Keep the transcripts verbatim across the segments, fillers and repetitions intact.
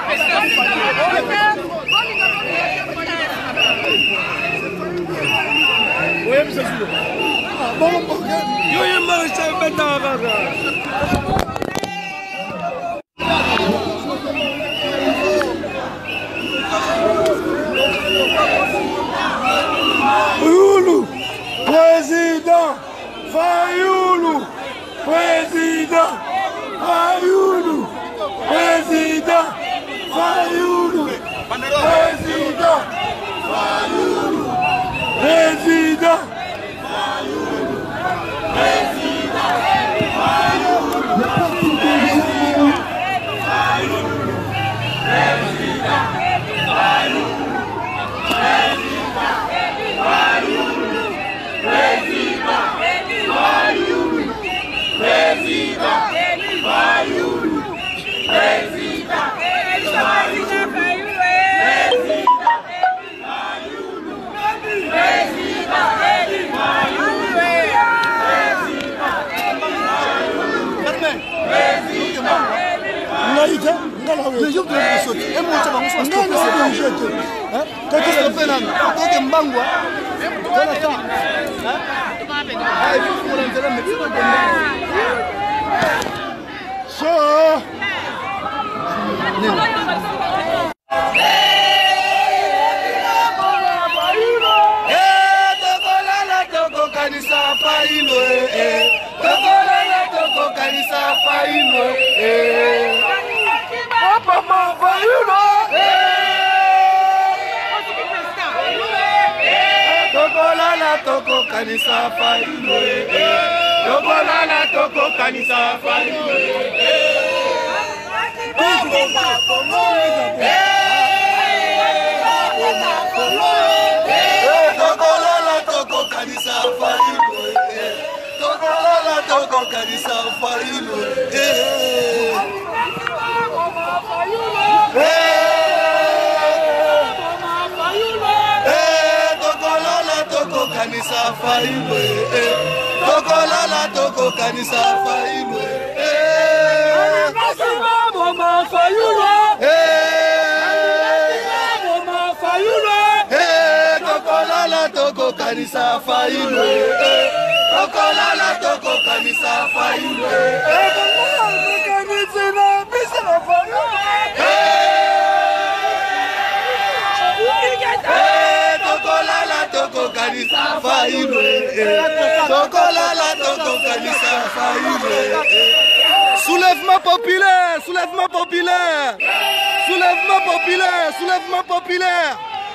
Fayoulou, président, Fayoulou, président, Fayoulou, président, Fayoulou, président, Fayoulou, président, Fayoulou, président, Fayoulou, président, Toko kanisa failo eh Toko lala toko kanisa failo eh Toko Kongo eh Toko lala toko kanisa failo eh Toko lala toko kanisa failo eh Kanisa failwe eh Tokolala toko kanisa failwe eh Kasima mama failwe eh mama failwe eh Tokolala toko kanisa failwe eh Tokolala toko kanisa failwe eh kanisa na bisa failwe Toko kanisa failwe Toko lala toko kanisa failwe Soulèvement populaire, soulèvement populaire Soulèvement populaire, soulèvement populaire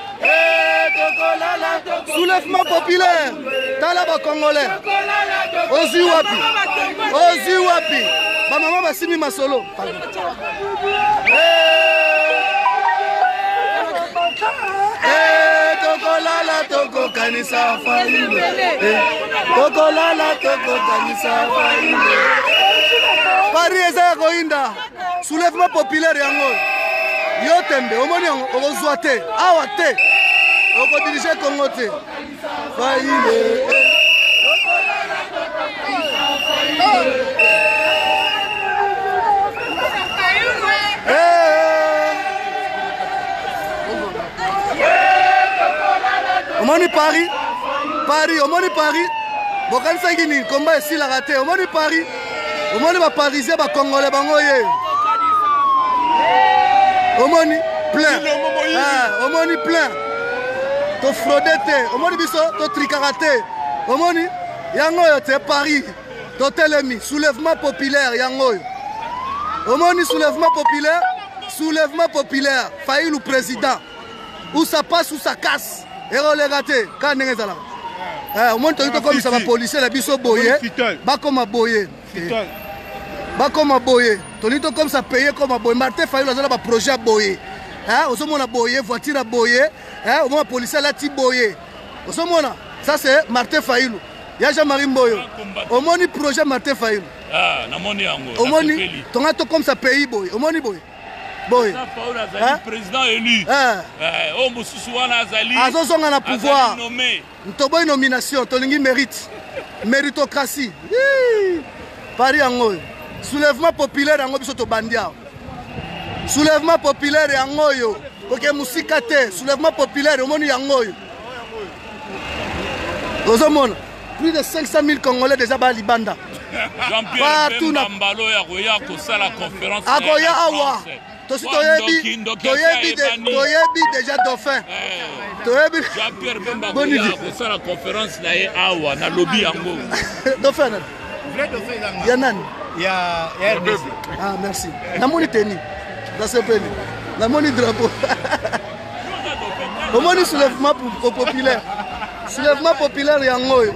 Soulèvement populaire Tala ba Congolais Ozi wapi Ozi wapi Ba maman basimi masolo Toko lala toko kanisa failwe Toko lala toko kanisa failwe Paris eza koinda soulèvement populaire yango yo tembe omoni yango okozwa te awa te okodirige Congo te failwe Omoni Paris, Paris, omoni Paris, bokanisa gini combat ici la raté, omoni Paris, omoni ba Parisien ba Congolais bango ye. Omoni plein. Ah, omoni plein. To fraudete, omoni biso to trikarate. Omoni yango yo te Paris. To telemi soulèvement populaire yango yo. Omoni soulèvement populaire, soulèvement populaire, Fayoulou président. Où ça passe ou ça casse. Et on les raté, quand on est là. Au moins, tu as comme ça, les policiers, les biso boyé, bah comme à boyer. Bah comme à boyer. Tu as comme ça payé comme à boyer. Martin Fayoulou a un projet à boyer. Au moins, on a boyer, voiture à boyer. Au moins, les policiers là, tu boyer. Au moins, ça c'est Martin Fayoulou. Il y a Jean-Marie Mboyo. Au moins, le projet Martin Fayoulou. Ah, au moins, tu as comme ça payé boyer. Au moins, boyer. Boy. Président élu. Oh, Moussouana Azali. Azozonga na pouvoir. Ntobo une nomination, tolingi mérite. Méritocratie. Paris ango. Soulèvement populaire ango biso to bandia. Soulèvement populaire et Angoyo. Ok, Moussikate, soulèvement populaire, au monde Yangoyo. Plus de cinq cent mille Congolais déjà à Libanda. Jean-Pierre Bembalo et Agoya qui sont la conférence. Agoya Awa. Tosi Toyebi déjà dauphin. Jean-Pierre Bembalo qui sont la conférence na Awa na lobby yango. Dauphin. Vrai dauphin yango. Yanan. Il y a R D C. Ah merci. Namoni teni. Dans ce pays. Namoni drapeau. Namoni soulèvement populaire. Soulèvement populaire yango.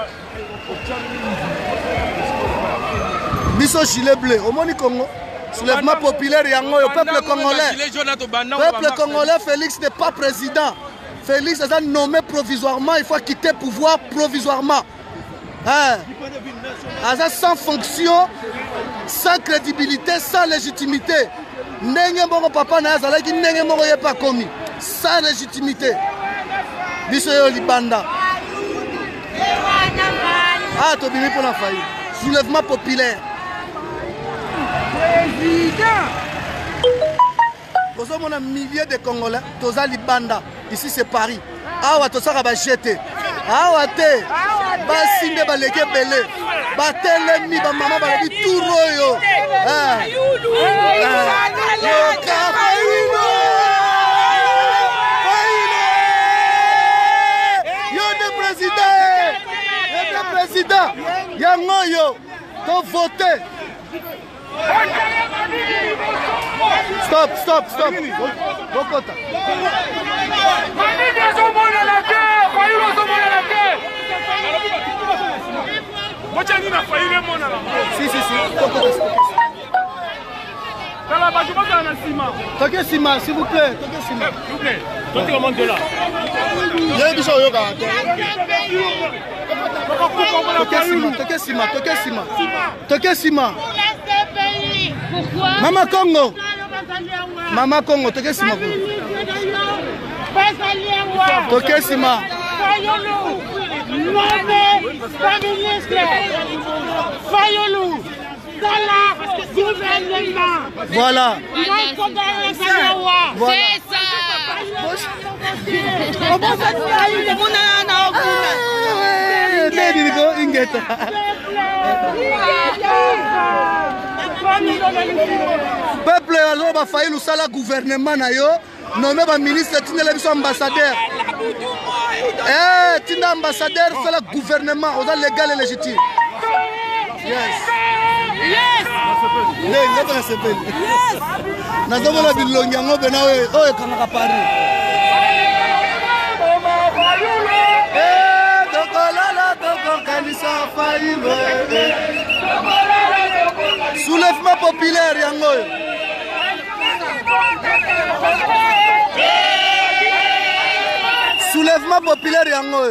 Biso gilet bleu. Omoni Congo. Soulèvement populaire yango. Peuple congolais. Peuple congolais, Félix n'est pas président. Félix est nommé provisoirement. Il faut quitter le pouvoir provisoirement. Hein? Sans fonction, sans crédibilité, sans légitimité. N'engue mon papa n'a pas commis. Sans légitimité. Biso yo Libanda. Ah, tu as pour la faillite. Soulèvement populaire. Président. Nous sommes un millier de Congolais. Tous à Libanda. Ici, c'est Paris. Ah, ouais, tout ça va jeter. Ah, ouais, t'es. Basinde baleke belé. Batelemi, ba maman balabi tout royo. Ah. Président, Yangoyo, donc votez. Stop, stop, stop. Bokota. Si, si, si. Toquez Sima, s'il vous plaît. Toquez Sima. S'il vous plaît. Toquez le monde de là. Il y a un bichon yoga. Toquez Sima, toquez Sima, toquez Sima. Toquez Sima. Pourquoi? Maman Congo. Maman Congo, toquez Sima. Toquez Sima. Voilà. C'est ça. Peuple alors va faillir le sala gouvernement na yo nommé ba ministre tinela biso ambassadeur. Eh tinda ambassadeur fait le gouvernement aux légal et légitime. Yes. Yes. Nee, ngata sepeli. Yes. Nazomo la bilongi ngo bena we oyo kanga Paris. Eh tokolala tokokanisa faillo. Soulèvement populaire yango. Soulèvement populaire yango.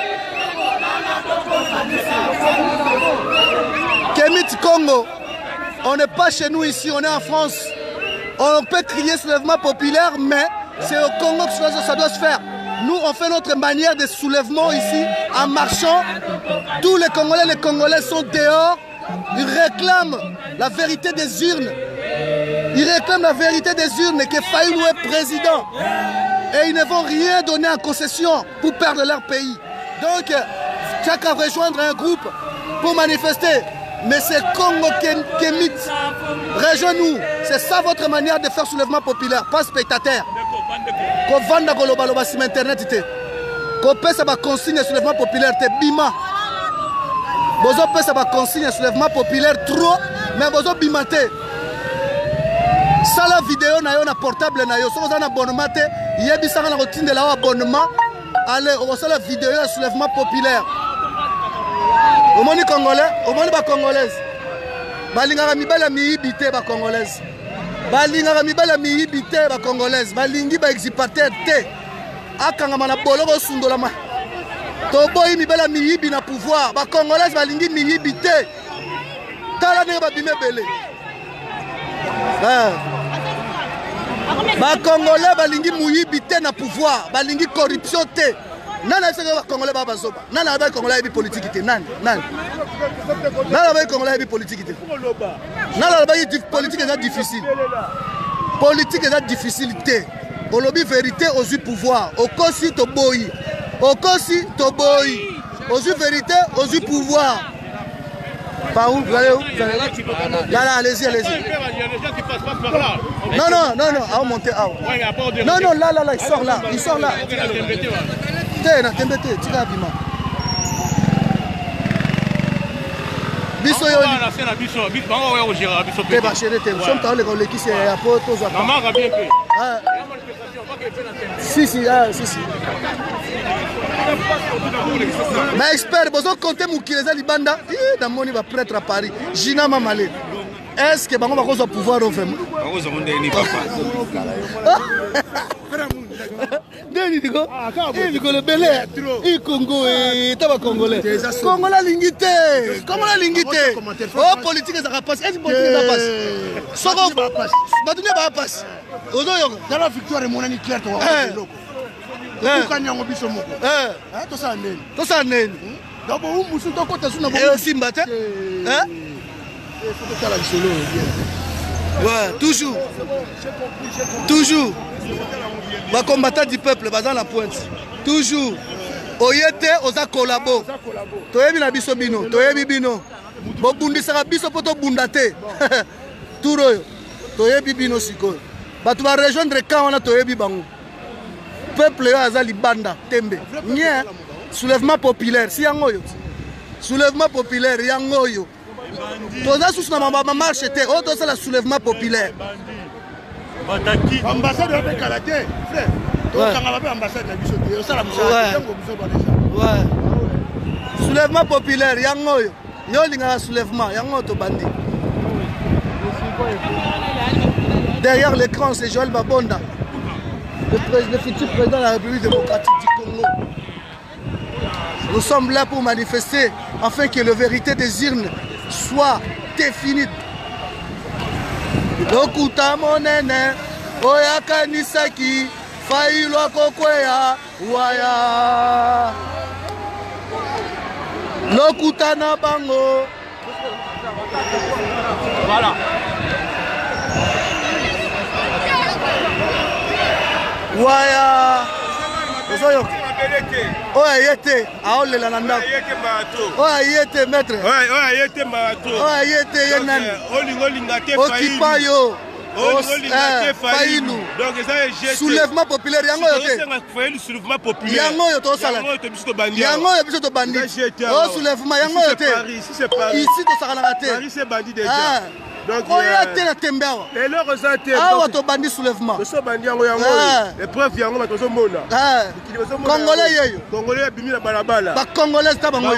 Kemit Congo, on n'est pas chez nous ici, on est en France. On peut crier soulèvement populaire, mais c'est au Congo que ça doit se faire. Nous, on fait notre manière de soulèvement ici, en marchant. Tous les Congolais, les Congolais sont dehors. Ils réclament la vérité des urnes. Ils réclament la vérité des urnes et que Fayulu est président. Et ils ne vont rien donner en concession pour perdre leur pays. Donc, chacun rejoindre un groupe pour manifester. Mais c'est Congo Kemit. Rejoins-nous. C'est ça votre manière de faire soulèvement populaire, pas spectateur. Ko vanda ko loba loba sur internet te. Ko pesa ba consigne soulèvement populaire te bima. Bozo pesa ba consigne soulèvement populaire trop, mais bozo bima te. Ça la vidéo na yo na portable na yo, so bozo na abonnement te, yebisa na ko tindela abonnement. Allez, on reçoit la vidéo de soulèvement populaire. Au monde congolais, au monde congolaise. Balingara mibala miibité ba congolaise. Balingara mibala miibité ba congolaise. Balingi ba exipateur te. Akanga mana boloko sundola ma. Toboyi mibala miibi na pouvoir. Ba congolaise balingi miibité. Tala ne ba bimé belé. Ah. Ba congolais balingi muibité na pouvoir. Balingi corruption te. Nana seka ba congolais ba bazoba. Nana ba congolais bi politique te. Nani? Nani? Nana ba congolais bi politique te. Nana ba politique est difficile. politique est difficilité. Au lobby vérité, aux yeux pouvoir. Au Kosi, to boy. Au Kosi, to boy. Aux yeux vérité, aux yeux pouvoir. Par où? Vous allez où? Vous allez là? Là, là, allez-y, allez-y. Non, non, non, non, à monter, à non, non, là, là, là, il sort là, il sort là. T'es, na, t'es embêté, tu vas bien. Biso yo. T'es pas chéri, t'es. Sommes t'as les collègues qui c'est à porte aux autres. Maman va bien fait. Si, si, ah, si, si. Mais expert, vous avez compté Moukileza Libanda, dans mon va prêtre à Paris. Gina Mamalé. Est-ce que Bango va cause pouvoir au vraiment? Deni diko, il diko le belé, il Congo et taba congolais. Congolais lingité, Congolais lingité. Oh politique ça passe, est-ce politique ça passe? Soko, badouné ba passe. Ozo yo, dans la victoire mon ani clair toi. Eh. Kanyang biso moko. Eh. Ah to sa neni. To sa neni. Dabo umusu to kota suna bo. Eh Simba te. Hein? Il faut que tu la solo. Ouais, toujours. Toujours. Va combattre du peuple, va dans la pointe. Toujours. Oyete, oza collabo. Toyebi na biso bino, toyebi bino. Bo bundisaka biso poto bundate. Turoyo. Toyebi bino siko. Ba tu va rejoindre quand on a toyebi bango. Peuple yo aza libanda tembe. Nye soulèvement populaire si yangoyo. Soulèvement populaire yangoyo. Toza sous na mama marche te, o to la soulèvement populaire. Ambassadeur de Kalaté, frère. Ouais. Ouais. Soulèvement populaire, yangoyo. Yo linga soulèvement, yango to bandi. Derrière l'écran, c'est Joël Babonda, le, le futur président de la République démocratique du Congo. Nous sommes là pour manifester afin que la vérité des urnes soit définie. Lokuta monene oyaka nisaki failo kokweya waya lokuta na bango. Voilà. Waya ozoyo oya yete aolela na ndako oya yete maître oya yete mato oya yete yenani olingolinga te okipa yo soulèvement populaire yango yo te yango yo tosala yango yo biso tobandi o soulèvement yango yo te ici tosakalaka te oya te na tembe awa awa tobandi soulèvement congolais yeyo bacongolais ta bango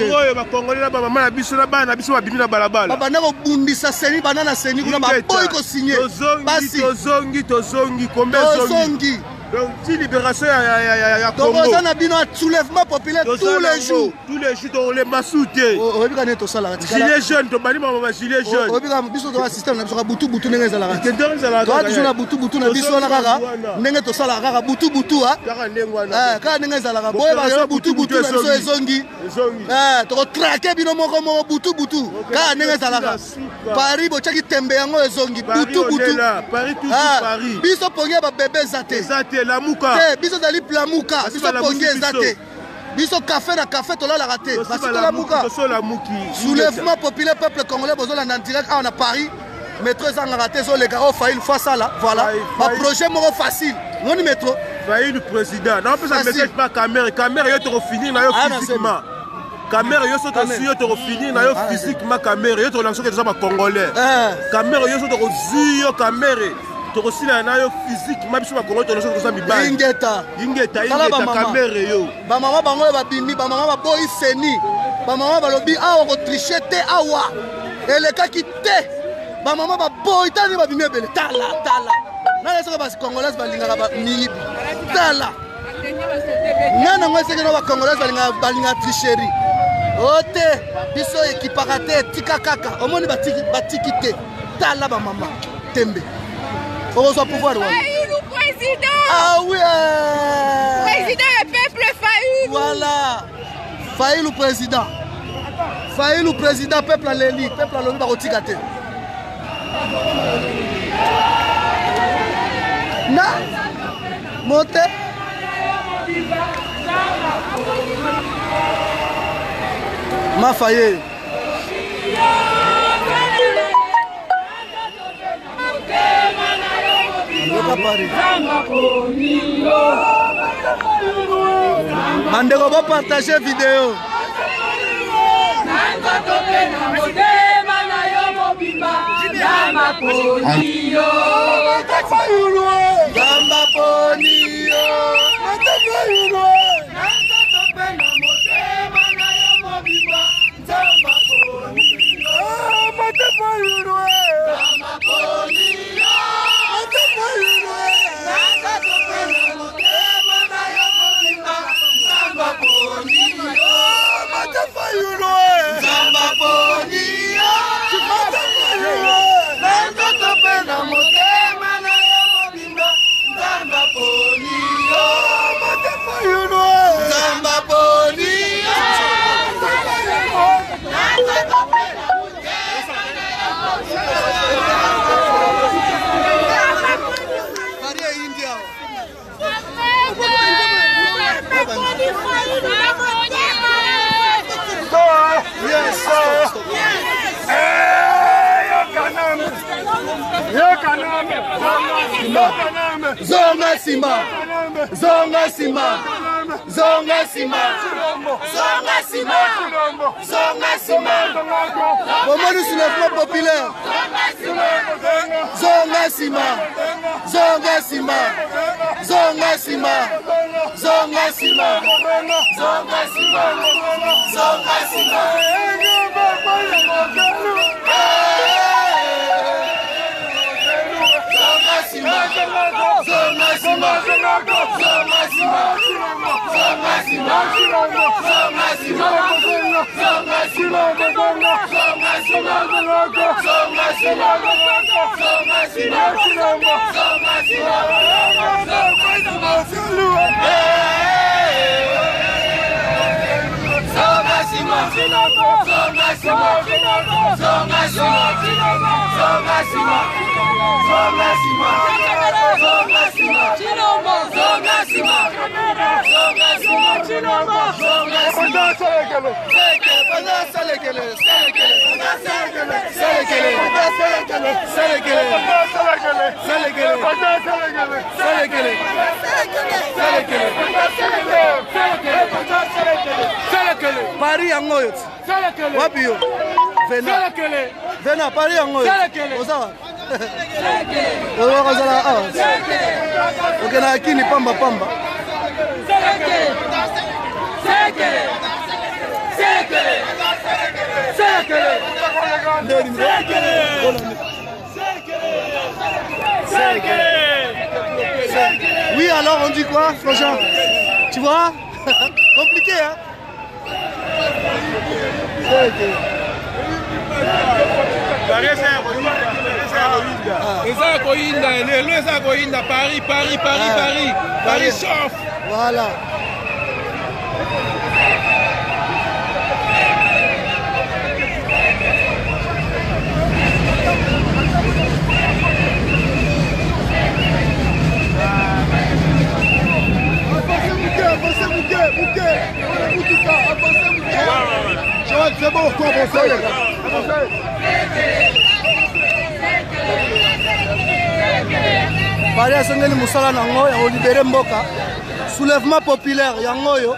babanda kobundisa seni bana na seni kuna baboyi kosinye basi tozongi tozongi kombe tozongi donc si libération ya Congo donc on a bino soulèvement populaire tous les jours tous les jours on les masouté obi kana to sala tikala gilet jaune to bani mama gilet jaune obi kana biso to système na biso butu butu ndenge ezala ka tendance ezala ka to na butu butu na biso na kaka ndenge to sala kaka butu butu ha kaka ndenge wana eh kaka ndenge ezala ka boye ba butu butu na biso ezongi eh to traquer bino moko moko butu butu kaka ndenge ezala ka Paris bo chaki tembe yango ezongi butu butu Paris toujours Paris biso pongia ba bébé zate zate la muka eh biso dali plamuka biso pongia zate biso café na café to la la raté parce que la muka soulèvement populaire peuple congolais bozola en direct à Paris métro ça na raté so les gars failli fois ça là voilà ma projet moko facile non métro failli le président non peut ça message pas caméra caméra yo to finir na yo physiquement caméra yo so to si yo to finir na yo physiquement caméra yo to lancer que ça ba congolais caméra yo so to zio caméra to sila na yo physique mabiso ba congolais to lancer que ça mi ba ingeta ingeta ingeta caméra yo ba mama bango ba bimi ba mama ba boy seni ba mama ba lobi a o tricher te awa eleka ki te ba mama ba boy tani ba bimi bele tala tala na laisse ba congolais ba linga ba ni tala nana ngwe seke no ba congolais ba linga ba linga tricherie ote biso ekipaka te tika kaka omoni batiki batiki te tala ba mama tembe ozo pouvoir wa Faïlou président. Ah oui président le peuple Faïlou. Voilà Faïlou président Faïlou président peuple aleli peuple aleli ba kotika te Na monte. Mafaye. Mandeko va partager vidéo. Zonga Sima, Zonga Sima, Zonga Sima, Zonga Sima, Zonga Sima. Comment nous soulèvement populaire? Zonga Sima, Zonga Sima, Zonga Sima, Zonga Sima, Zonga Sima, Zonga Sima. Paris yango wapi yo Vena Vena Paris yango osawa owa kozala ah okena akini pamba pamba oui alors on dit quoi Franchement tu vois compliqué hein. Eza koyinda lelo eza koyinda Paris Paris Paris Paris Paris chauffe. Voilà. C'est bon, toi, avancez, les gars. Paris asengeli musala nango ya libérer mboka. Soulèvement populaire yango yo.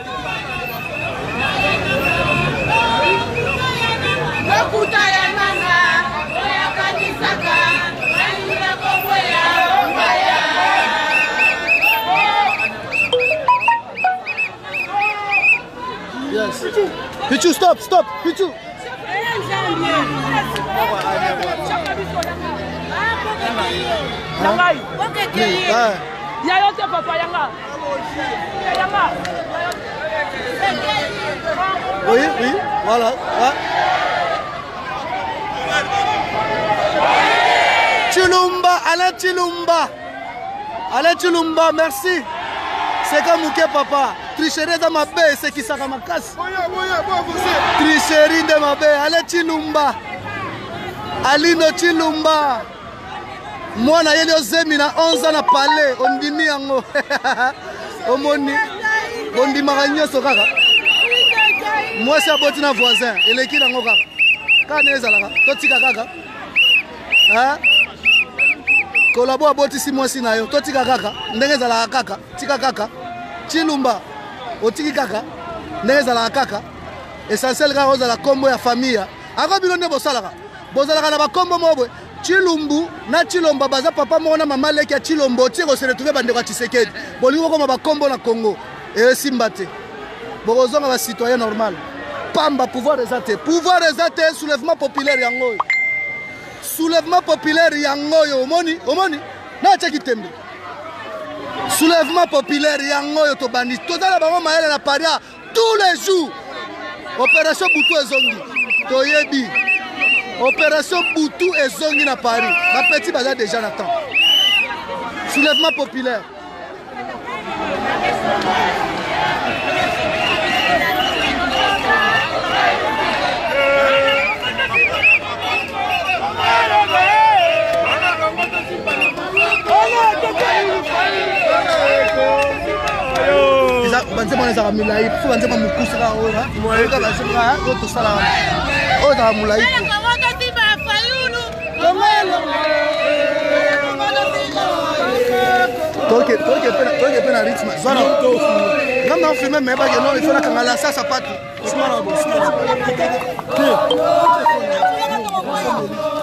Yes. Pichu, stop, stop, Pichu. Oui, oui, voilà. Chilumba, Alain Chilumba. Alain Chilumba, merci. C'est comme Mouké papa. Tricherie de ma baie, c'est qui ça ma casse. Tricherie de ma baie, allez Chilumba. Alino Chilumba. Moi, na yeli ozemi na onze ans na palais, on dimi yango. Omoni, on dimaka nyonso kaka. Moi, c'est aboti na voisin, eleki nango kaka. Kaka ne ezalaka, totika kaka. Hein? Kolabo aboti si mwasi na yo, totika kaka. Ndenge ezalaka kaka, tika kaka. Chilumba, otiki kaka. Ndenge ezalaka kaka. Essentiel kaka ozala kombo ya famille. Ako bino nde bosalaka. Bozalaka na bakombo mobwe. Chilumbu na Chilomba baza papa moko na mama leki ya Chilombo tiko se retrouver bande kwa Tshisekedi. Bolingo koma bakombo na Congo. Et simbate. Borozonga ba citoyen normal. Pamba pouvoir ezate. Pouvoir ezate soulèvement populaire yango. Soulèvement populaire yango yo omoni, omoni. Na tchaki tembe. Soulèvement populaire yango yo to bandi. Tozala bango maele na paria tous les jours. Opération Boutou ezongi. Toyebi. Opération Boutou et Zongi na Paris. Ma petite bazar déjà n'attend. Soulèvement populaire. Banze mwana za milai, faut banze ma mukusira ora. Moi ka banze ka o to sala. O da mulai. Ok, ok, ok, pena rythme. Zona. Comme dans le film, mais pas que non, il faut la caméra ça, ça part.